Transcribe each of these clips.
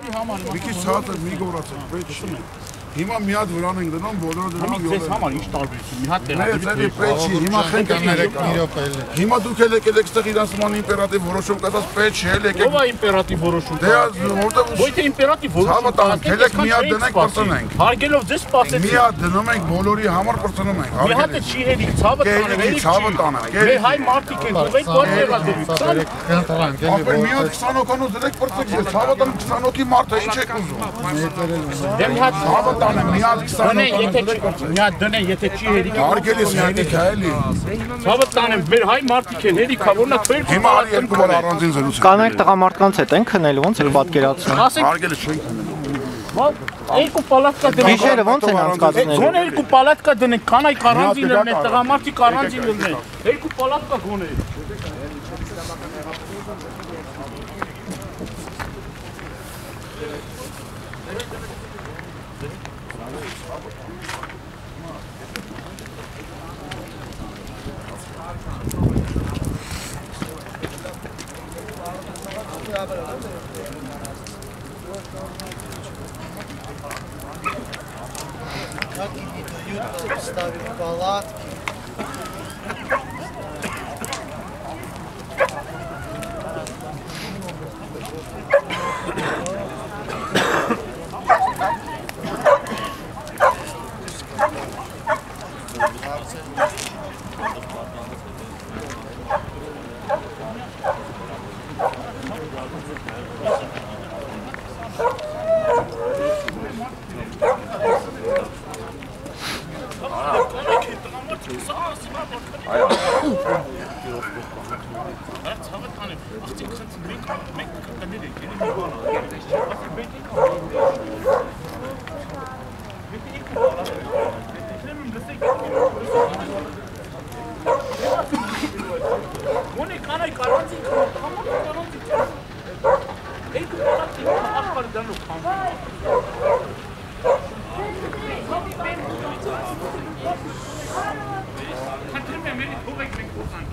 Մի քիչ ցած է, մի գորացեք, պետք չի։ Հիմա մի հատ վրան ենք դնում, բոլորը դնում յոլա։ Ձեզ համար ինչ տարբերություն, մի հատ տեղադրեք։ Պետք չի, հիմա խենք Հիմա դուք եկեք այստեղ իրանցման իմպերատիվ որոշում կասած պետք չի, եկեք։ Ո՞վ է իմպերատիվ որոշում։ Դե որտեղ Ոչ թե իմպերատիվ որոշում, եկեք մի հատ դնենք պրծնենք։ Հարգելով ձեզ սպասեցին։ Մի հատ դնում ենք, բոլորի համար պրծնում ենք։ Մի հատը չի հերի, ցավը տանեմ, ցավը տանեմ։ Մեր հայ մարդիկ են, ով եք որ տեղադրվի։ Ապա մի հատ 20 օքանոց դրեք պրծեք, ցավը տանեմ 20 օքի մարդը ինչ եք ուզում։ Դե մի հատ ցավը տանեմ, մի հատ 20 մի հատ դնեն, եթե չի հերիք։ Հարգելիս հերիք է էլի։ Ցավը տանեմ, մեր հայ մարդիկ են հերիքա, որնա թվեր հիմա երկու բար առանձին զրույց։ Կանայք տղամարդկանց հետ են քնել, ոնց եք պատկերացնում։ Հարգելիս չենք քնել։ Երկու պալատկա դնենք։ Գիշերը ոնց են անցկացնել։ Գոնե երկու պալատկա դնենք, կանայք առանձին լինեն, տղամարդիկ առանձին լինեն։ Երկու պալատկա գոնե։ Как они дают, ставят палатки.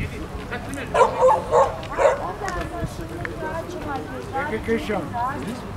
Եկեք էշան։